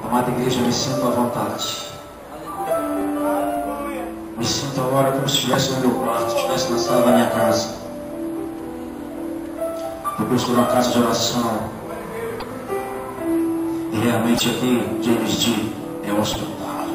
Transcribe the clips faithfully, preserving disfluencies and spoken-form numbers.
Amada igreja, me sinto à vontade. Me sinto agora como se estivesse no meu quarto, estivesse na sala da minha casa. Porque eu estou numa casa de oração. E realmente aqui, James D, é um hospital.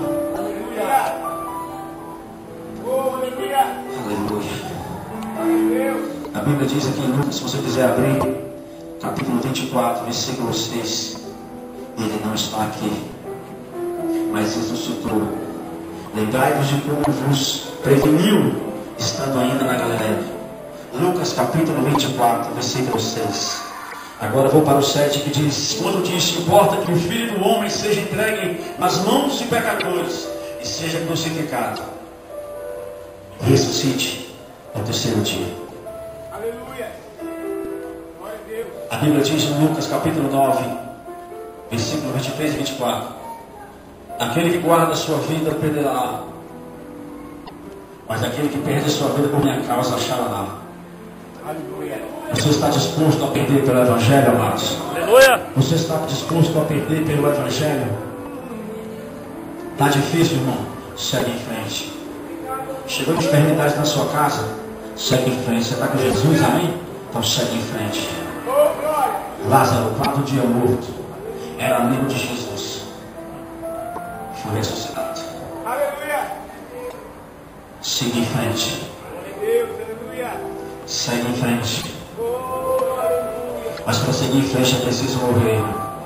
Aleluia. A Bíblia diz aqui em Lucas, se você quiser abrir, capítulo vinte e quatro, versículo seis. Ele não está aqui, mas ressuscitou. Lembrai-vos de como vos preveniu, estando ainda na Galileia. Lucas capítulo vinte e quatro, versículo seis. Agora vou para o sete, que diz: quando diz, importa que o Filho do Homem seja entregue nas mãos de pecadores e seja crucificado, e ressuscite ao terceiro dia. Aleluia. Glória a Deus. A Bíblia diz em Lucas capítulo nove, versículo vinte e três e vinte e quatro: aquele que guarda a sua vida perderá, mas aquele que perde a sua vida por minha causa achará. Aleluia. Você está disposto a perder pelo Evangelho, amados? Aleluia. Você está disposto a perder pelo Evangelho? Está difícil, irmão? Segue em frente. Chegou de enfermidade na sua casa? Segue em frente. Você está com Jesus, amém? Então segue em frente. Lázaro, quatro dias morto, era amigo de Jesus. Foi ressuscitado. Aleluia. Siga em frente. Segue em frente. Mas para seguir em frente é preciso morrer.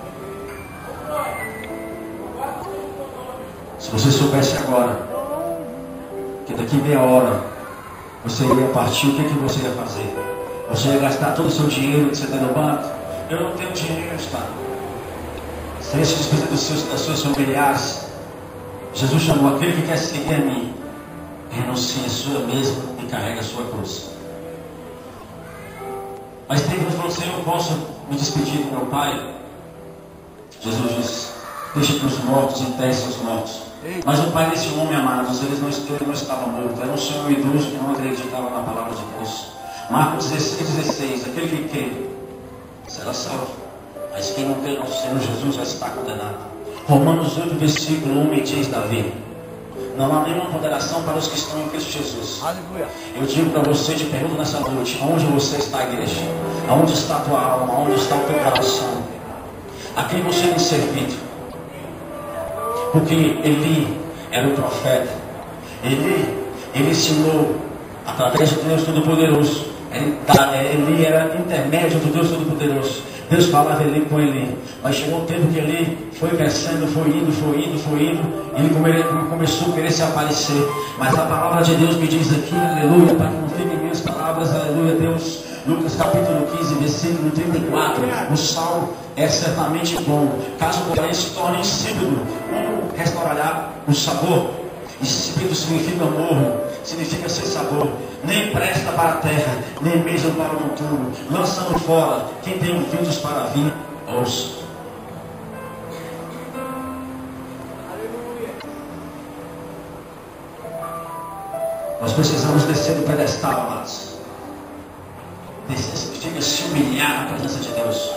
Se você soubesse agora que daqui meia hora você iria partir, o que, que você ia fazer? Você ia gastar todo o seu dinheiro que você tem no banco? Eu não tenho dinheiro para gastar. Você ia se despedir dos seus, das suas familiares. Jesus chamou aquele que quer seguir a mim. Renuncie a sua mesma e carregue a sua cruz. Mas tem gente que falou assim: eu posso me despedir do meu pai? Jesus disse: deixe que os mortos enterrem seus mortos. Mas o pai desse homem, amados, eles não, ele não estava morto. Era um senhor idoso que não acreditava na palavra de Deus. Marcos dezesseis, dezesseis: aquele que crê será salvo, mas quem não crê no Senhor Jesus já está condenado. Romanos oito, versículo um, me diz Davi: não há nenhuma condenação para os que estão em Cristo Jesus. Aleluia. Eu digo para você, te pergunto nessa noite: onde você está, igreja? Aonde está a tua alma? Onde está o teu coração? A quem você tem servido? Porque Eli era o profeta. Eli, ele ensinou através de Deus Todo-Poderoso. Eli era intermédio do Deus Todo-Poderoso. Deus falava Eli com Eli. Mas chegou um tempo que Eli foi crescendo, foi indo, foi indo, foi indo. Ele come, começou a querer se aparecer. Mas a palavra de Deus me diz aqui, aleluia, para que não fiquem minhas palavras, aleluia, Deus. Lucas capítulo quinze, versículo trinta e quatro. O sal é certamente bom, caso porém se torne insípido, como restaurará o sabor? Insípido significa morro, significa sem sabor, nem presta para a terra, nem mesmo para o monturo, lançando fora. Quem tem ouvidos para vir, ouça. Nós precisamos descer do pedestal, amados. Descer significa se humilhar na presença de Deus.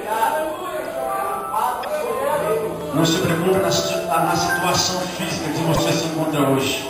Não se preocupe na, na situação física que você se encontra hoje.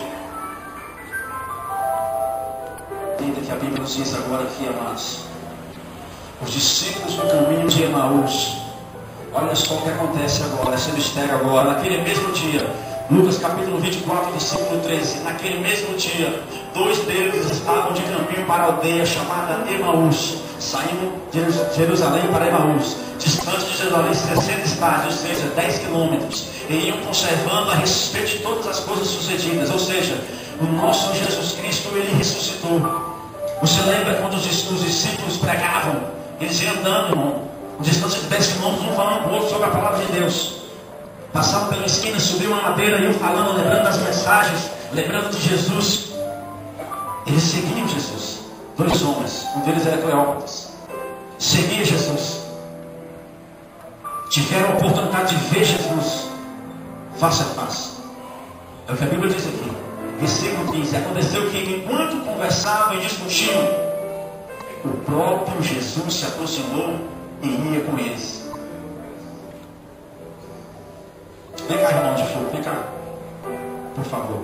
Entenda que a Bíblia nos diz agora aqui, amados. Os discípulos no caminho de Emaús. Olha só o que acontece agora, esse mistério agora. Naquele mesmo dia, Lucas capítulo vinte e quatro, versículo treze. Naquele mesmo dia, dois deles estavam de caminho para a aldeia chamada Emaús, saindo de Jerusalém para Emaús, distante de Jerusalém sessenta estádios, ou seja, dez quilômetros, e iam conservando a respeito de todas as coisas sucedidas. Ou seja, o nosso Jesus Cristo, ele ressuscitou. Você lembra quando os discípulos pregavam? Eles iam andando, irmão, distância de dez quilômetros, um falando com o outro sobre a palavra de Deus. Passavam pela esquina, subiam uma madeira, iam falando, lembrando das mensagens, lembrando de Jesus. Eles seguiam Jesus. Dois homens, um deles era Cleópatas. Seguia Jesus. Tiveram a oportunidade de ver Jesus face a face. É o que a Bíblia diz aqui. Versículo quinze. Aconteceu que enquanto conversavam e discutiam, o próprio Jesus se aproximou e ia com eles. Vem cá, irmão de fogo, vem cá. Por favor.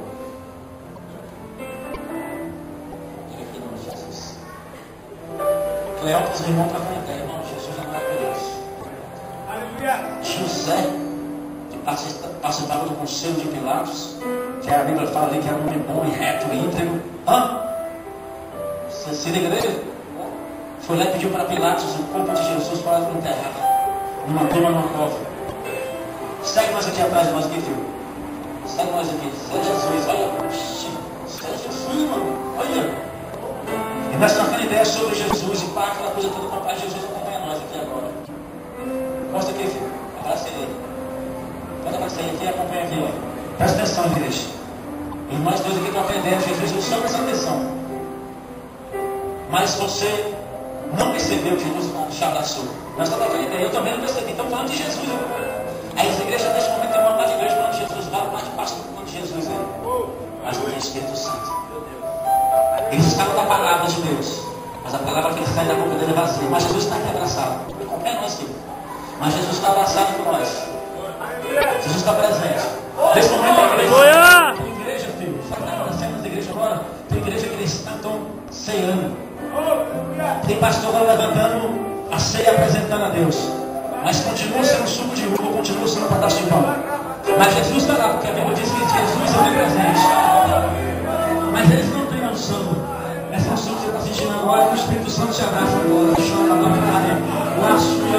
Cleópatra, irmão, para frente, irmão. Jesus é maravilhoso. Aleluia. José, que participava do conselho de Pilatos, que a Bíblia fala ali que era um homem bom e reto e íntegro. Hã? Você se liga dele? Foi lá e pediu para Pilatos o corpo de Jesus para enterrar numa tumba, numa cova. Segue nós aqui atrás de nós aqui, filho. Segue nós aqui. Isso é Jesus, olha. Isso é Jesus, mano. Olha. E nós trocando ideia sobre Jesus e pá, aquela coisa toda com o Pai Jesus acompanha nós aqui agora. Mostra aqui, filho. Abraça ele. Pode abraçar ele aqui e acompanha aqui, ó. Presta atenção, igreja. E nós dois aqui trocando ideia de Jesus, eu só presta atenção. Mas você não percebeu que Jesus te abraçou. Nós estamos trocando ideia, eu também não percebi. Estamos falando de Jesus. Aí essa igreja nesse momento tem uma parte de igreja falando de Jesus, vai uma parte de pastor falando de Jesus aí. Mas não tem Espírito Santo. Eles estavam da palavra de Deus, mas a palavra que eles saem da boca dele é vazia. Mas Jesus está aqui abraçado. Acompanha nós aqui. Mas Jesus está abraçado com nós. Jesus está presente. Nesse momento a igreja. Tem igreja, filho. Sabe o que está acontecendo nas igrejas agora? Tem igreja que eles estão ceando. Tem pastor lá levantando a ceia e apresentando a Deus. Mas continua sendo suco de uva, continua sendo um pedaço de pão. Mas Jesus está lá, porque a Bíblia diz que Jesus é onipresente. Mas eles não têm noção. Essa noção que você está sentindo agora, que o Espírito Santo te abraça agora. Chora, lá, lá,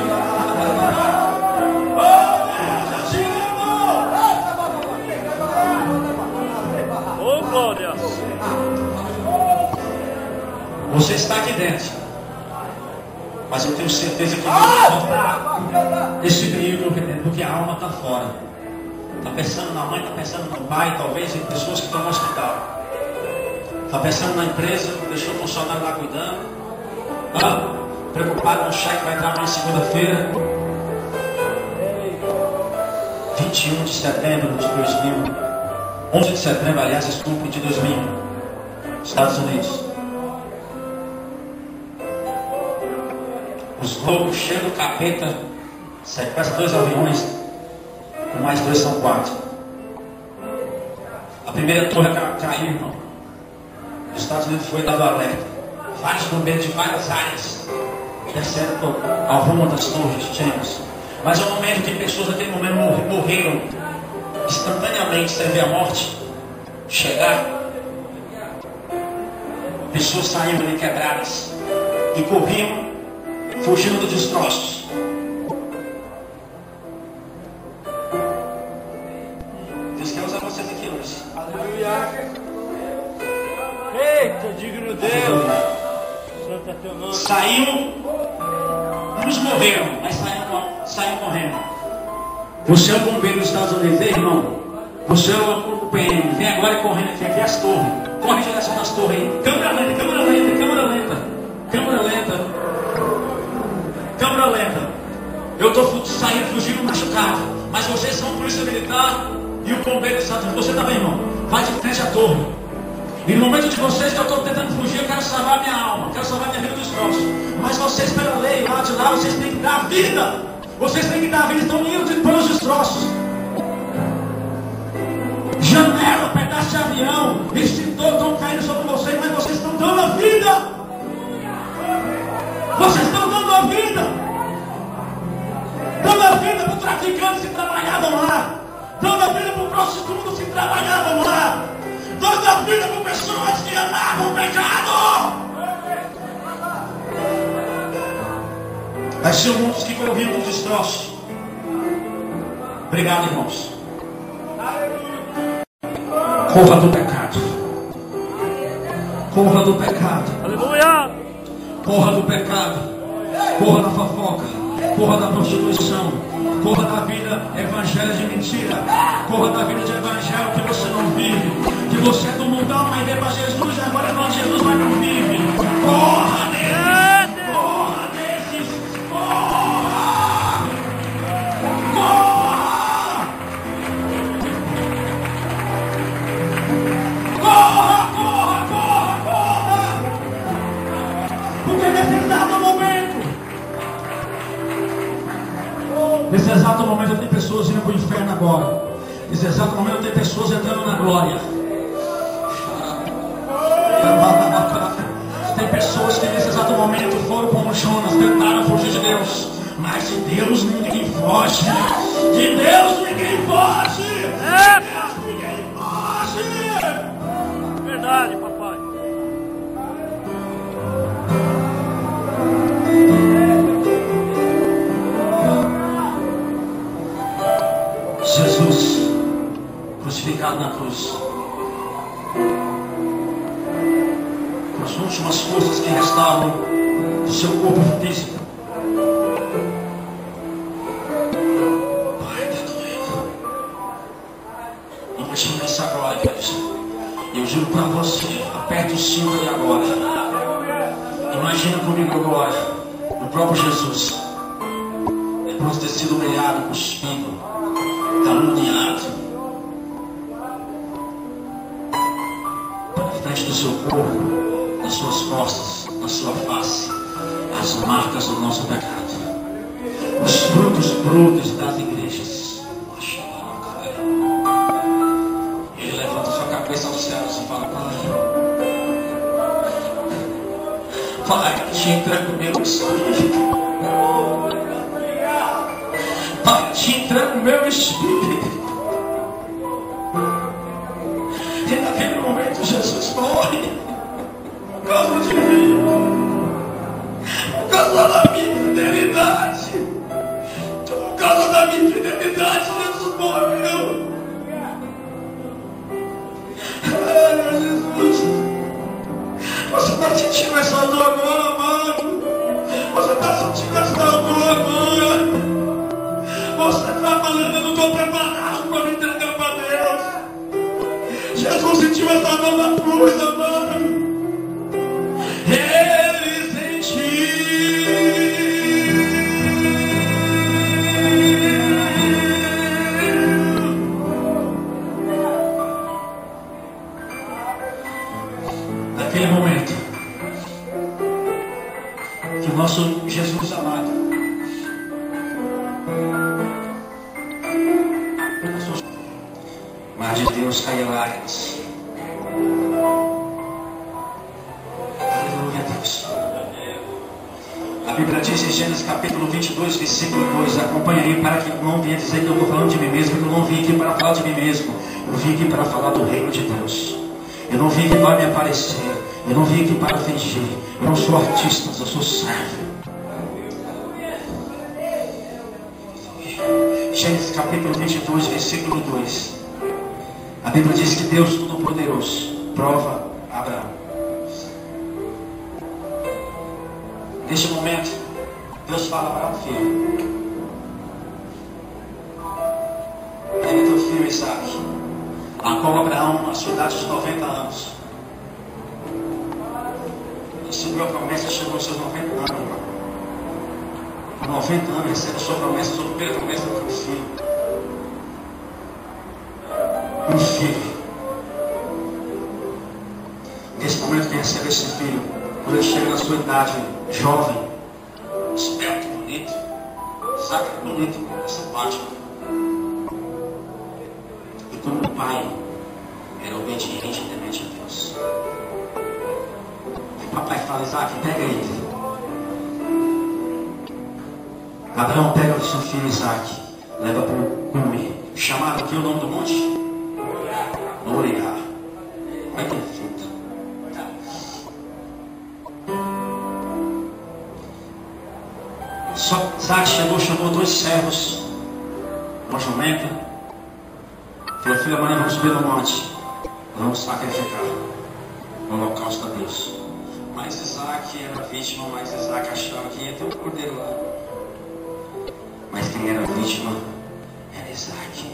Ô, glória! Você está aqui dentro, mas eu tenho certeza que Deus esse brilho porque a alma está fora. Está pensando na mãe, está pensando no pai, talvez em pessoas que estão no hospital. Está pensando na empresa, deixou o funcionário lá cuidando. Ah, preocupado com o cheque, vai entrar na segunda-feira. vinte e um de setembro de dois mil. onze de setembro, aliás, desculpe, de dois mil. Estados Unidos. Os loucos cheios do capeta sequestram dois aviões, com mais dois são quatro. A primeira torre caiu, irmão. Os Estados Unidos foi dado alerta. Vários bombeiros de várias áreas desceram ao rumo das torres gêmeas. Mas é um momento que pessoas naquele momento morreram instantaneamente sem ver a morte chegar. Pessoas saíram ali quebradas e corriam, fugindo dos destroços. Deus quer usar vocês aqui hoje. Aleluia. Eita, digno Deus! Santo é teu nome. Saíram, uns morreram, mas saíram, saíram correndo. Você é o bombeiro dos Estados Unidos, hein, irmão? Você é o P M, vem agora e correndo aqui, aqui é as torres. Corre em direção das torres aí. Câmera lenta, câmera lenta, câmera lenta. Câmera lenta. Câmera lenta. Eu estou saindo, fugindo machucado. Mas vocês são polícia militar e o bombeiro dos Estados Unidos. Você também, irmão. Vai de frente à torre. E no momento de vocês que eu estou tentando fugir, eu quero salvar minha alma, quero salvar minha vida dos troços. Mas vocês, pela lei, lá de lá, vocês têm que dar vida. Vocês têm que dar vida, estão indo pelos destroços. Janela, pedaço de avião, extintor estão caindo sobre vocês, mas vocês estão dando a vida. Vocês estão dando a vida. Dando a vida para os traficantes que trabalhavam lá. Dando a vida para os prostitutos que trabalhavam lá. Dando a vida para pessoas que amavam o pecado. Mas são muitos que corriam dos destroços. Obrigado, irmãos. Corra do pecado. Corra do pecado. Aleluia! Corra do pecado. Corra da fofoca. Corra da prostituição. Corra da vida evangelho de mentira. Corra da vida de evangelho que você não vive. Que você é do mundão, mas veio para Jesus e agora é não Jesus, mas não vive. Corra neles. Corra nesses. Corra. Corra. Corra, corra, corra, corra. Porque nesse exato momento, nesse exato momento tem pessoas indo para o inferno agora. Nesse exato momento tem pessoas entrando na glória. Tem pessoas que nesse exato momento foram como Jonas, tentaram fugir de Deus. Mas de Deus ninguém foge. De Deus ninguém foge. É, De Deus ninguém foge. verdade, papai. Jesus crucificado na cruz, com as últimas forças que restavam do seu corpo físico. Pai, está doendo. Imagina essa glória, queridos. Eu juro para você, aperte o cinto aí agora. Imagina comigo agora, o próprio Jesus, depois de ter sido humilhado, cuspido, caluniado, na frente do seu corpo, nas suas costas, na sua face, as marcas do nosso pecado, os frutos brutos das igrejas. Ele levanta sua cabeça aos céus e fala: Pai, Pai, te entrego o meu espírito. Pai, te entrego o meu espírito. E naquele momento Jesus morre por causa de mim, por causa da minha fidelidade. Por causa da minha fidelidade, Jesus morreu. Ah, Jesus, você está sentindo essa dor agora, mano? Você está sentindo essa dor agora? Você está falando: eu não estou preparado para me entregar para Deus. Jesus sentiu essa dor na cruz, amado. Ele sentiu. Naquele momento que o nosso Jesus amado, mas de Deus caia lágrimas. Aleluia, Deus. A Bíblia diz em Gênesis capítulo vinte e dois, versículo dois. Acompanha aí para que não venha dizer que eu estou falando de mim mesmo, que eu não vim aqui para falar de mim mesmo. Eu vim aqui para falar do reino de Deus. Eu não vim aqui para me aparecer. Eu não vim aqui para fingir. Eu não sou artista, eu sou servo. Gênesis capítulo vinte e dois, versículo dois. A Bíblia diz que Deus Todo-Poderoso prova Abraão. Neste momento, Deus fala para Abraão: filho, pega teu filho Isaac, a qual Abraão, a sua idade de noventa anos, recebeu a promessa, chegou aos seus noventa anos, irmão. Com noventa anos, recebe a sua promessa, a sua primeira promessa para o filho. Um filho. Nesse momento que recebe esse filho, quando ele chega na sua idade jovem, esperto, bonito, Isaac é bonito, é simpático. E como o pai era obediente e temente a Deus, o papai fala: Isaac, pega ele. Abraão pega o seu filho Isaac, leva para o cume, chamado aqui o nome do monte? Moriá. Vai ter fruta. Só Isaac chegou, chamou dois servos, uma jumenta. Falou: filho, amanhã vamos subir no monte, vamos sacrificar no holocausto a Deus. Mas Isaac era vítima, mas Isaac achava que ia ter um cordeiro lá. Mas quem era vítima era Isaac.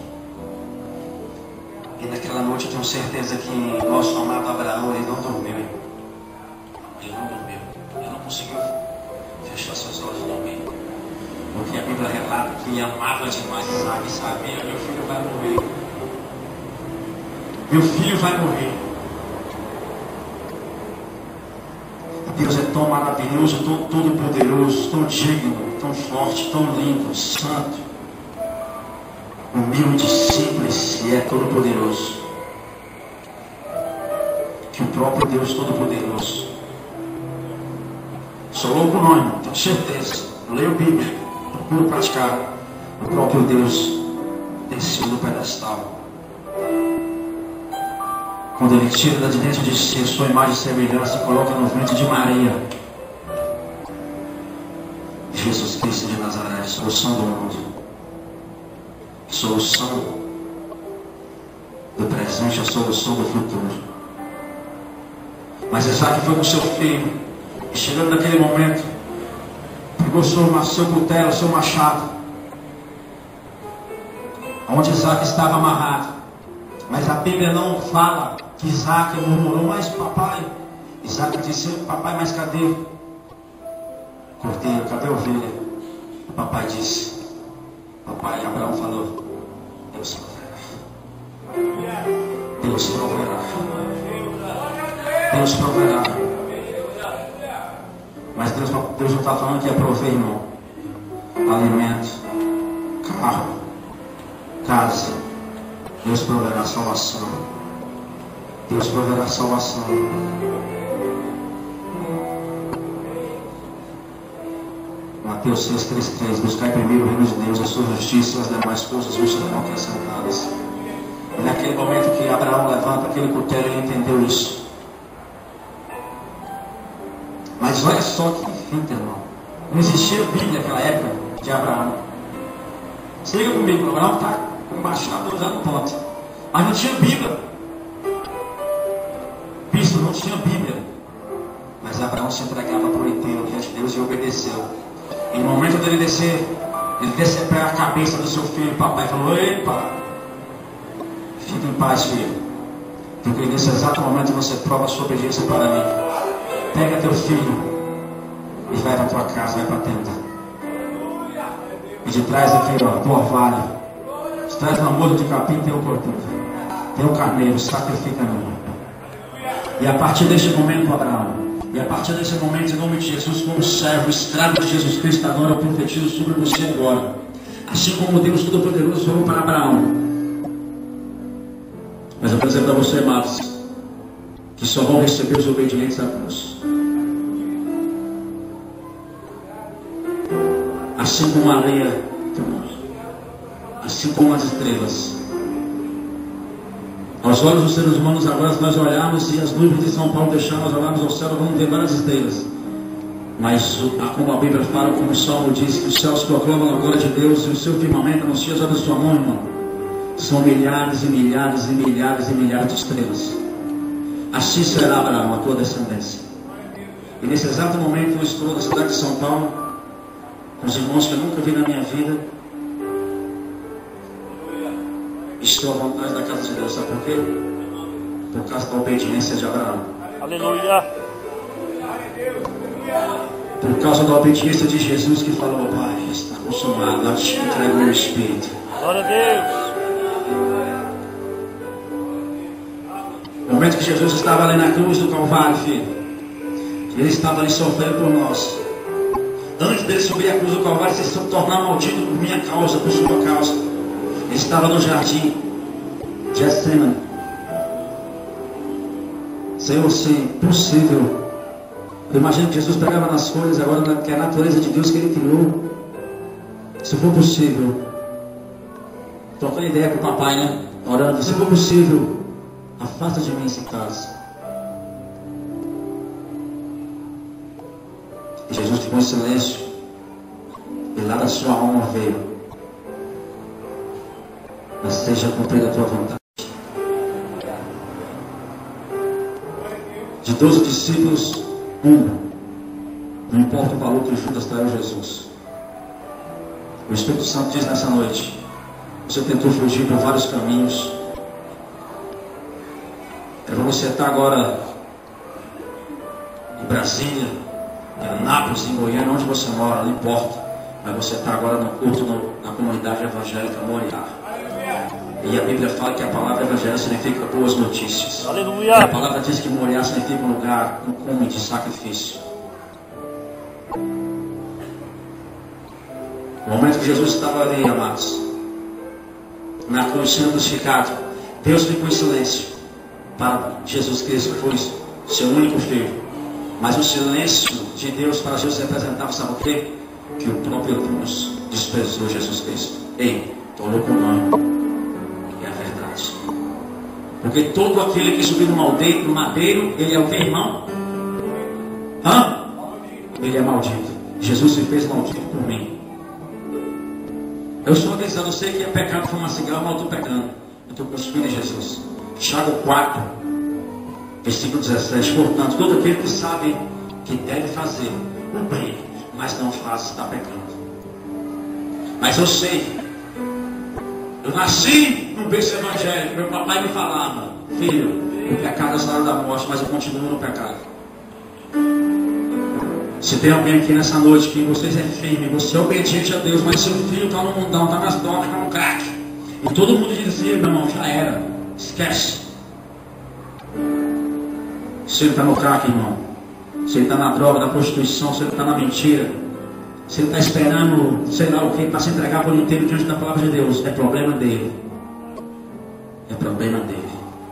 E naquela noite eu tenho certeza que nosso amado Abraão, ele não dormiu. Ele não dormiu. Ele não conseguiu fechar seus olhos e dormir. Porque a Bíblia relata que amava demais Isaac e sabia: meu filho vai morrer. Meu filho vai morrer. Deus é tão maravilhoso, tão todo-poderoso, tão digno, tão forte, tão lindo, santo. humilde, simples e é todo-poderoso. Que o próprio Deus todo-poderoso. Sou louco não, irmão, tenho certeza. Eu leio a Bíblia, procuro praticar. O próprio Deus desceu do pedestal. Quando ele tira de dentro de si a sua imagem e semelhança e coloca no ventre de Maria. Jesus Cristo de Nazaré, solução do mundo. Solução do presente, a solução do futuro. Mas Isaac foi com seu filho. E chegando naquele momento, pegou seu, seu cutelo, seu machado, onde Isaac estava amarrado. Mas a Bíblia não fala que Isaac murmurou, mas papai. Isaac disse, papai, mas cadê? Cordeiro, cadê a ovelha? O papai disse, papai, Abraão falou, Deus proverá. Deus proverá. Deus proverá. Mas Deus, Deus não está falando que é prover, não. Alimento, carro, casa. Deus proverá salvação. Deus proverá salvação. Mateus seis, três, três. Buscai primeiro o reino de Deus, a sua justiça e as demais coisas vos serão acrescentadas. E naquele momento que Abraão levanta aquele cutelo, ele entendeu isso. Mas olha só que fita, irmão. Não existia Bíblia naquela época de Abraão. Se liga comigo, Abraão está com o machado usando ponta. Mas não tinha Bíblia. Bispo, não tinha Bíblia. Mas Abraão se entregava para o inteiro diante de Deus e obedeceu. E no momento dele descer, ele decepou a cabeça do seu filho. O papai falou, epa, fique em paz, filho. Porque nesse exato momento você prova a sua obediência para mim. Pega teu filho e vai para tua casa, vai para a tenda. E de trás aqui, ó, do orvalho, de trás do amor de capim tem o cordeiro, tem o carneiro, sacrifica-me. E a partir deste momento, Abraão, e a partir desse momento, em nome de Jesus, como servo, escravo de Jesus Cristo, agora eu profetizo sobre você agora. Assim como Deus Todo-Poderoso falou para Abraão. Mas eu vou dizer para você, amados, que só vão receber os obedientes à cruz. Assim como a areia, assim como as estrelas. Aos olhos dos seres humanos agora nós olhamos e as nuvens de São Paulo deixaram, nós olhamos ao céu, vamos ver várias estrelas. Mas como a Bíblia fala, como o Salmo diz, que os céus proclamam a glória de Deus e o seu firmamento anuncia as obras da sua mão, irmão. São milhares e milhares e milhares e milhares de estrelas. Assim será, Abraão, a tua descendência. E nesse exato momento eu estou na cidade de São Paulo, com os irmãos que eu nunca vi na minha vida. Estou à vontade da casa de Deus, sabe por quê? Por causa da obediência de Abraão. Aleluia. Por causa da obediência de Jesus que falou, Pai, está consumado, eu te entrego o meu Espírito. Glória a Deus. No momento que Jesus estava ali na cruz do Calvário, filho, ele estava ali sofrendo por nós. Antes dele subir a cruz do Calvário, se tornar maldito por minha causa, por sua causa. Ele estava no jardim de Getsemane. Senhor, se possível, eu imagino que Jesus pegava nas folhas agora, que é a natureza de Deus que ele criou. Se for possível, trocando ideia com o papai, né? Orando, se for possível, afasta de mim esse caso. E Jesus ficou em silêncio. E lá da sua alma veio: mas seja cumprida a tua vontade. De doze discípulos, um. Não importa o valor que Judas traiu Jesus. O Espírito Santo diz nessa noite: você tentou fugir por vários caminhos. É para você estar agora em Brasília, em Anápolis, em Goiânia, onde você mora, não importa. Mas você está agora no culto, no, na comunidade evangélica Moriá. E a Bíblia fala que a palavra evangelho significa boas notícias. Aleluia. E a palavra diz que Moriá significa um lugar, um cume de sacrifício. No momento que Jesus estava ali, amados, na cruz sendo crucificado, Deus ficou em silêncio para Jesus Cristo, que foi seu único filho. Mas o silêncio de Deus para Jesus representava, sabe o quê? Que o próprio Deus desprezou Jesus Cristo. Ei, estou louco não. É a verdade. Porque todo aquele que subiu no madeiro, no madeiro, ele é o que, irmão? Hã? Ele é maldito. Jesus se fez maldito por mim. Eu estou avisando, eu sei que é pecado fumar cigarro, mas eu estou pecando. Eu estou cuspindo em Jesus. Tiago quatro, versículo dezessete. Portanto, todo aquele que sabe que deve fazer o bem, mas não faz, está pecando. Mas eu sei, eu nasci num berço evangélico. Meu papai me falava: filho, o pecado é o salário da morte, mas eu continuo no pecado. Se tem alguém aqui nessa noite que vocês é firme, você é obediente a Deus, mas seu filho está no mundão, está nas drogas, está no crack, e todo mundo dizia: meu irmão, já era, esquece. Se ele está no crack, irmão, se ele está na droga, na prostituição, se ele está na mentira, se ele está esperando, sei lá o que, para se entregar por inteiro diante da palavra de Deus, é problema dele. É problema dele.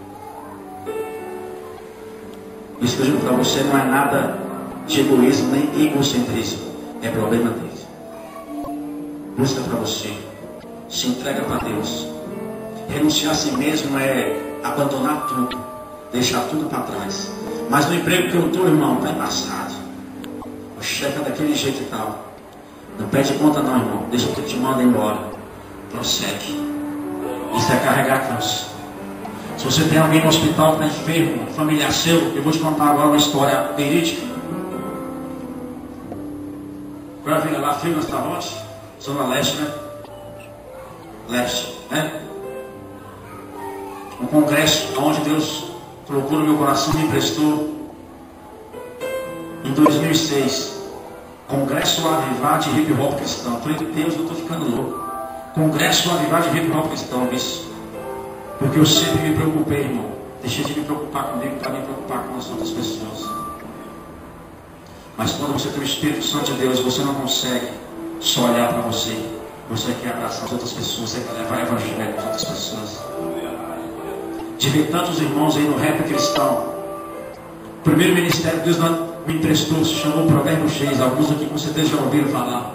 Isso que eu digo para você não é nada de egoísmo nem egocentrismo. É problema dele. Busca para você. Se entrega para Deus. Renunciar a si mesmo é abandonar tudo, deixar tudo para trás. Mas no emprego que eu estou, irmão, está embaçado. O chefe é daquele jeito e tal. Não pede conta não, irmão. Deixa que eu te mando embora. Prossegue. Isso é carregar cruz. Se você tem alguém no hospital que está enfermo, familiar seu, eu vou te contar agora uma história verídica. Agora vem lá, filho, nós estamos onde? Zona Leste, né? Leste, né? Um congresso onde Deus colocou no meu coração e me emprestou em dois mil e seis. Congresso Avivar de Hip Hop Cristão. Falei, Deus, eu estou ficando louco. Congresso Avivar de Hip Hop Cristão, isso. Porque eu sempre me preocupei, irmão. Deixei de me preocupar comigo para me preocupar com as outras pessoas. Mas quando você tem o Espírito Santo de Deus, você não consegue só olhar para você. Você quer abraçar as outras pessoas, você quer levar o evangelho para as outras pessoas. De ver tantos irmãos aí no rap cristão. O primeiro ministério que Deus me emprestou se chamou Provérbio seis. Alguns aqui com certeza já ouviram falar.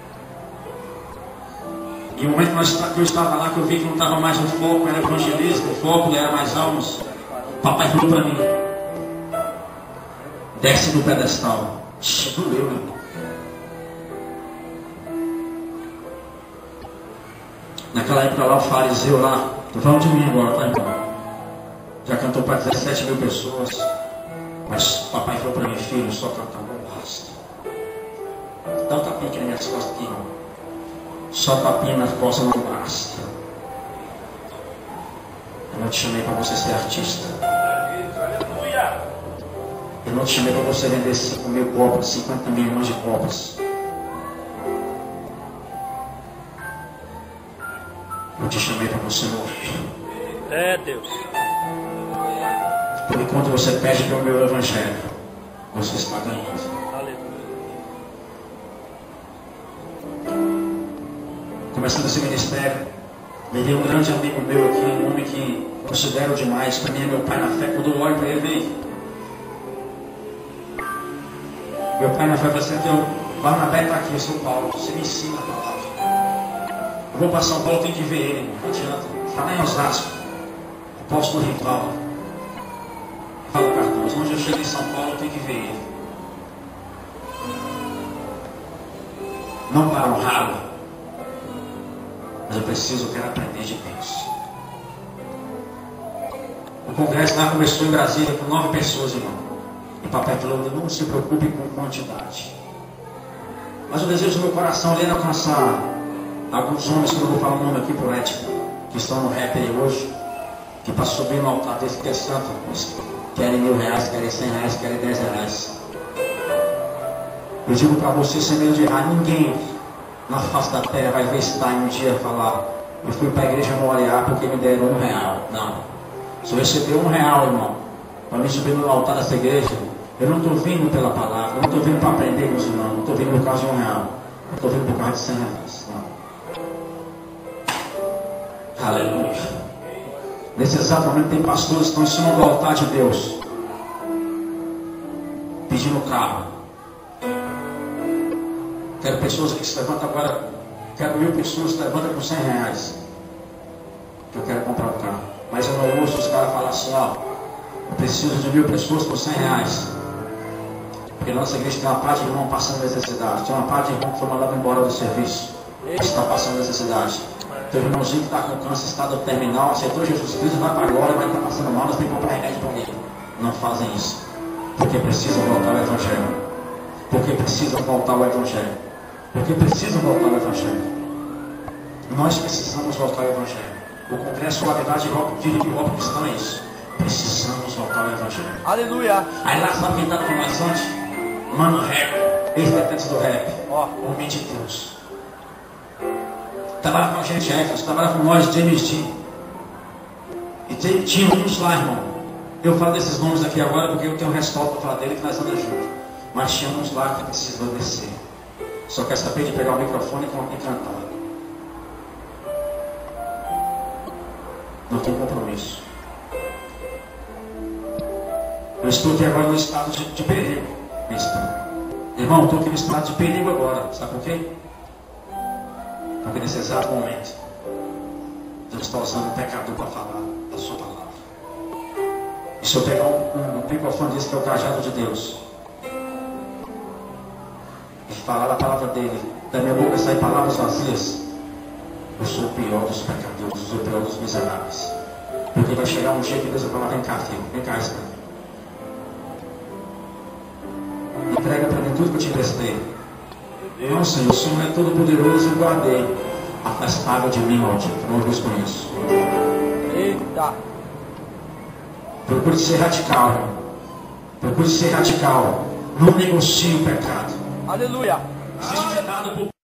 E no momento que eu estava lá, que eu vi que não estava mais no foco, era evangelismo, o foco era mais almas. O papai falou para mim: desce do pedestal. Doeu, meu irmão. Naquela época lá, o fariseu lá, estou falando de mim agora, tá, irmão? Já cantou para dezessete mil pessoas. Mas o papai falou para mim: filho, só cantar não basta. Dá um tapinha aqui nas minhas costas aqui, irmão. Só tapinha nas costas não basta. Eu não te chamei para você ser artista. Eu não te chamei para você vender cinco mil copos, cinquenta milhões de copos. Eu te chamei para você morrer. É, Deus. Por enquanto você pede pelo meu evangelho, você está ganhando. Começando esse ministério, me veio um grande amigo meu aqui, um homem que considero demais, para mim é meu pai na fé. Quando eu olho para ele, vem. Meu pai na fé vai ser que eu, Barnabé está aqui, eu sou Paulo, você me ensina a palavra. Eu vou para São Paulo, tenho que ver ele, não adianta. Está lá em Osasco, apóstolo Rival. Fala Cardoso, onde eu chego em São Paulo, eu tenho que ver ele. Não para honrá-lo, mas eu preciso, eu quero aprender de Deus. O congresso lá começou em Brasília com nove pessoas, irmão. E o papai falou: não se preocupe com quantidade. Mas o desejo do meu coração ali é alcançar alguns homens, que eu não vou falar o nome aqui por ética, que estão no rap aí hoje, que para subir no altar desse que é santo, querem mil reais, querem cem reais, querem dez reais. Eu digo para você, sem medo de errar, ninguém na face da terra vai ver esse time um dia falar: eu fui para a igreja morar porque me deram um real. Não. Se eu receber um real, irmão, para me subir no altar dessa igreja, eu não estou vindo pela palavra, eu não estou vindo para aprender com os irmãos, não estou vindo por causa de um real, eu estou vindo por causa de cem reais. Não. Aleluia. Nesse exato momento tem pastores que estão em cima do altar de Deus, pedindo carro. Quero pessoas aqui que se levantam agora. Quero mil pessoas que se levantam com cem reais. Que eu quero comprar um carro. Mas eu não ouço os caras falar assim, ó. Eu preciso de mil pessoas por cem reais. Porque na nossa igreja tem uma parte de irmão passando necessidade. Tem uma parte de irmão que foi mandado embora do serviço. Está passando necessidade. Tem um irmãozinho que está com câncer, estado terminal, aceitou Jesus Cristo, vai para a glória, vai estar passando mal, nós temos que comprar remédio para ele. Não fazem isso. Porque precisam voltar ao Evangelho. Porque precisam voltar ao Evangelho. Porque precisam voltar ao Evangelho. Nós precisamos voltar ao Evangelho. O Congresso Suavidade de Hip Hop Cristã é isso. Precisamos voltar ao Evangelho. Aleluia. Aí lá sabe quem está com mais antes? Mano Rap, ex-vertente do rap. Ó, Homem de Deus. Trabalha com a gente, Jefferson, trabalha com nós, James D. E tem, tinha uns lá, irmão. Eu falo desses nomes aqui agora porque eu tenho um respaldo para falar dele que nós andamos juntos. Mas tinha uns lá que precisam descer. Só quer saber de pegar o microfone e cantar. Não tem compromisso. Eu estou aqui agora no estado de, de perigo. Irmão, eu estou aqui no estado de perigo agora. Sabe por quê? Porque nesse exato momento Deus está usando o pecador para falar da sua palavra. E se eu pegar um, um, um microfone desse que é o cajado de Deus e falar a palavra dele, da minha boca sair palavras vazias, eu sou o pior dos pecadores, eu sou o pior dos miseráveis. Porque vai chegar um dia que Deus vai falar: vem cá, filho, vem cá, Israel. Entrega para mim tudo que eu te emprestei. Não, Senhor, o Senhor é todo poderoso e guardei. Afastada de mim, maldito, não vos conheço. eita. Procure ser radical, irmão. Procure ser radical. Não negocie o pecado. Aleluia. Existe um ditado